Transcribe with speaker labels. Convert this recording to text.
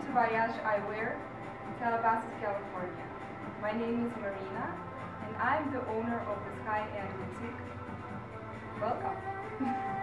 Speaker 1: to Voyage Eyewear in Calabasas, California. My name is Marina and I'm the owner of this high-end boutique. Welcome!